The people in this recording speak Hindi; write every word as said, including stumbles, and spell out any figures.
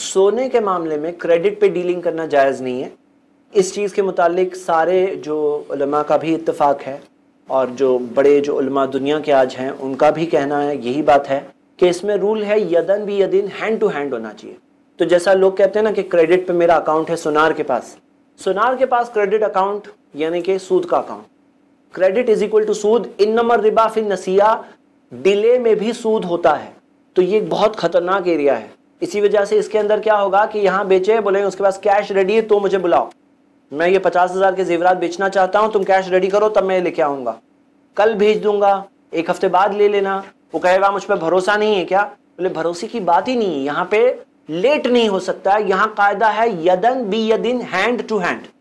सोने के मामले में क्रेडिट पे डीलिंग करना जायज़ नहीं है। इस चीज़ के मुतालिक सारे जो उलमा का भी इत्तेफाक है और जो बड़े जो उलमा दुनिया के आज हैं उनका भी कहना है, यही बात है कि इसमें रूल है यदन भी यदिन, हैंड टू हैंड होना चाहिए। तो जैसा लोग कहते हैं ना कि क्रेडिट पे मेरा अकाउंट है सुनार के पास, सुनार के पास क्रेडिट अकाउंट यानी कि सूद का account, credit is equal to सूद, इन्नमर रिबा फिन नसिया, डिले में भी सूद होता है। तो ये बहुत खतरनाक एरिया है। इसी वजह से इसके अंदर क्या होगा कि यहाँ बेचे, बोलेंगे उसके पास कैश रेडी है तो मुझे बुलाओ, मैं ये पचास हजार के जेवरात बेचना चाहता हूँ, तुम कैश रेडी करो तब मैं लेके आऊंगा, कल भेज दूंगा, एक हफ्ते बाद ले लेना। वो कहेगा मुझ पर भरोसा नहीं है क्या? बोले भरोसे की बात ही नहीं है, यहाँ पे लेट नहीं हो सकता। यहाँ कायदा है यदन बी यदिन, हैंड टू हैंड।